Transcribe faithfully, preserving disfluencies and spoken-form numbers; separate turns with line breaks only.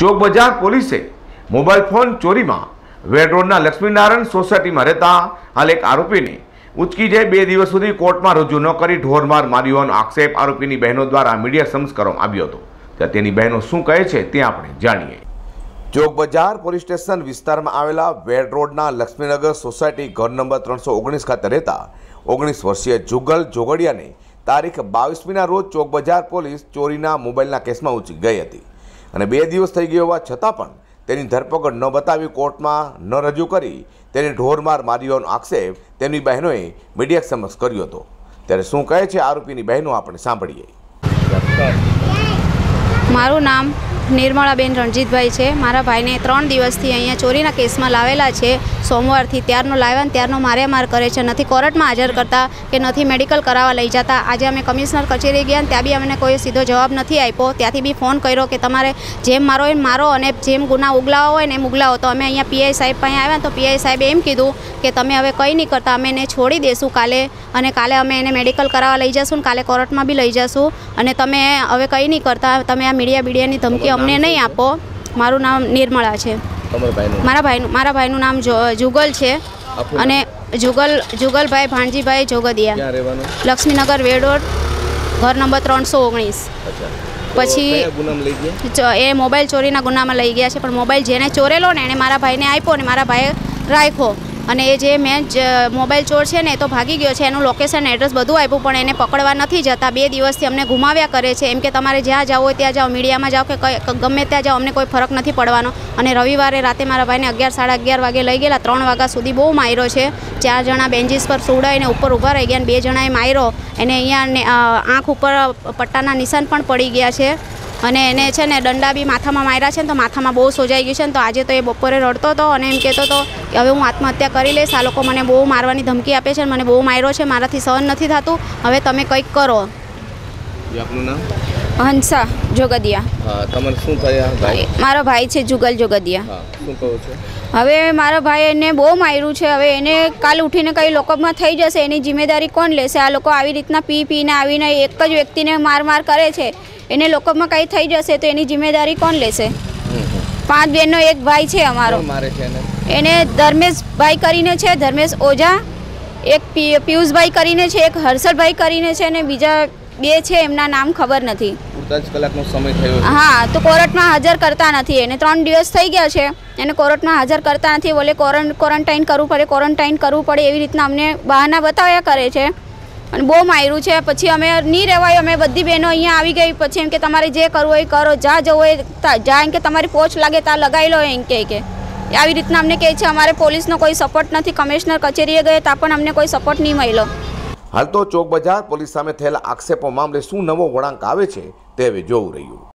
ચોક બજાર પોલીસે mobile phone ચોરીમાં વેડ રોડના લક્ષ્મીનારાયણ સોસાયટીમાં રહેતા હાલ એક આરોપીને ઉચકી જઈ બે દિવસ સુધી કોર્ટમાં રજૂ ન કરી ઢોરમાર માર્યો હોવાનો આક્ષેપ આરોપીની બહેનો દ્વારા મીડિયા સમક્ષ કરવામાં આવ્યો હતો। ત્યાં તેની બહેનો શું કહે છે તે આપણે જાણીએ। ચોક બજાર પોલીસ સ્ટેશન વિસ્તારમાં આવેલા વેડ રોડના લક્ષ્મીનગર સોસાયટી ઘર નંબર ત્રણસો ઓગણીસ ખાતે રહેતા ઓગણીસ વર્ષીય જુગલ જોગડિયાને તારીખ બાવીસમીના રોજ ચોક બજાર પોલીસ ચોરીના મોબાઈલના કેસમાં ઉચકી ગઈ હતી અને બે દિવસ થઈ ગયા હોવા છતાં પણ તેની ધરપકડ ન બતાવી કોર્ટમાં ન રજૂ કરી તેને ઢોરમાર માર્યો હોવાનો આક્ષેપ તેની બહેનોએ મીડિયા સમક્ષ કર્યો હતો। ત્યારે શું કહે છે આરોપીની બહેનો આપણે સાંભળીએ।
મારું નામ નિર્મળાબેન રણજીતભાઈ છે। મારા ભાઈને ત્રણ દિવસથી અહીંયા ચોરીના કેસમાં લાવેલા છે। સોમવારથી ત્યારનો લાવ્યા ને ત્યારનો મારે માર કરે છે, નથી કોર્ટમાં હાજર કરતા કે નથી મેડિકલ કરાવવા લઈ જતા। આજે અમે કમિશનર કચેરી ગયા ત્યાં બી અમને કોઈ સીધો જવાબ નથી આપ્યો। ત્યાંથી બી ફોન કર્યો કે તમારે જેમ મારો એમ મારો અને જેમ ગુના ઉગલાવો હોય ને એમ ઉગલાવો। તો અમે અહીંયા પીઆઈ સાહેબ પાસે આવ્યા તો પીઆઈ સાહેબે એમ કીધું કે તમે હવે કંઈ નહીં કરતા, અમે એને છોડી દઈશું કાલે અને કાલે અમે એને મેડિકલ કરાવવા લઈ જઈશું ને કાલે કોર્ટમાં બી લઈ જઈશું અને તમે હવે કંઈ નહીં કરતા, તમે આ મીડિયા બીડિયાની ધમકી અમને નહીં આપો। મારું નામ નિર્મળા છે। મારા ભાઈનું મારા ભાઈનું નામ જુગલ છે અને જુગલ જુગલભાઈ ભાણજીભાઈ જોગદિયા, લક્ષ્મીનગર વેડ રોડ, ઘર નંબર ત્રણસો ઓગણીસ। પછી એ મોબાઈલ ચોરીના ગુનામાં લઈ ગયા છે, પણ મોબાઈલ જેને ચોરેલો ને એને મારા ભાઈને આપ્યો ને મારા ભાઈએ રાખ્યો અને એ જે મેં મોબાઈલ ચોર છે ને એ તો ભાગી ગયો છે। એનું લોકેશન એડ્રેસ બધું આપ્યું પણ એને પકડવા નથી જતા। બે દિવસથી અમને ઘુમાવ્યા કરે છે, એમ કે તમારે જ્યાં જાવ હોય ત્યાં જાઓ, મીડિયામાં જાઓ કે ગમે ત્યાં જાઓ, અમને કોઈ ફરક નથી પડવાનો। અને રવિવારે રાતે મારા ભાઈને અગિયાર સાડા અગિયાર વાગે લઈ ગયેલા, ત્રણ વાગ્યા સુધી બહુ માર્યો છે। ચાર જણા બેન્ચીસ પર સુવડાવીને ઉપર ઊભા રહી ગયા અને બે જણાએ માર્યો એને અહીંયા આંખ ઉપર પટ્ટાના નિશાન પણ પડી ગયા છે અને એને છે ને દંડા બી માથામાં માર્યા છે ને તો માથામાં બહુ સોજાઈ ગયું છે ને તો આજે તો એ બપોરે રડતો હતો અને એમ કહેતો હતો કે હવે હું આત્મહત્યા કરી લઈશ, આ લોકો મને બહુ મારવાની ધમકી આપે છે, મને બહુ માર્યો છે, મારાથી સહન નથી થતું, હવે તમે કંઈક કરો।
આપનું નામ?
હંસા જોગદિયા।
હા, તમારે શું થયા ભાઈ?
મારો ભાઈ છે જુગલ જોગદિયા।
હા, શું કહો છો?
હવે મારા ભાઈ એને બહુ માર્યું છે, હવે એને કાલ ઉઠીને કંઈ લોકોમાં થઈ જશે એની જિમ્મેદારી કોણ લેશે? આ લોકો આવી રીતના પી પીને આવીને એક જ વ્યક્તિને માર માર કરે છે, એને લોકોમાં કંઈ થઈ જશે તો એની જિમ્મેદારી કોણ લેશે? પાંચ બહેનનો એક ભાઈ છે અમારો, એને ધર્મેશભાઈ કરીને છે, ધર્મેશ ઓઝા, એક પિયુષભાઈ કરીને છે, એક હર્ષલભાઈ કરીને છે અને બીજા બે છે એમના નામ ખબર નથી।
કલાકનો સમય થયો?
હા, તો કોર્ટમાં હાજર કરતા નથી, એને ત્રણ દિવસ થઈ ગયા છે, એને કોર્ટમાં હાજર કરતા નથી, બોલે ક્વોરન્ટાઇન કરવું પડે ક્વોરન્ટાઇન કરવું પડે એવી રીતના અમને બહાના બતાવ્યા કરે છે અને બહુ માર્યું છે। પછી અમે નહીં રહેવાય, અમે બધી બહેનો અહીંયા આવી ગઈ, પછી એમ કે તમારે જે કરવું હોય કરો, જ્યાં જવું હોય જ્યાં, એમ કે તમારી પોચ લાગે ત્યાં લગાવી લો, એમ કે કે આવી રીતના અમને કહે છે। અમારે પોલીસનો કોઈ સપોર્ટ નથી, કમિશનર કચેરીએ ગયે ત્યાં પણ અમને કોઈ સપોર્ટ નહીં મળ્યો।
હાલ તો ચોક બજાર પોલીસ સામે થયેલા આક્ષેપો મામલે શું નવો વળાંક આવે છે તે હવે જોવું રહ્યું।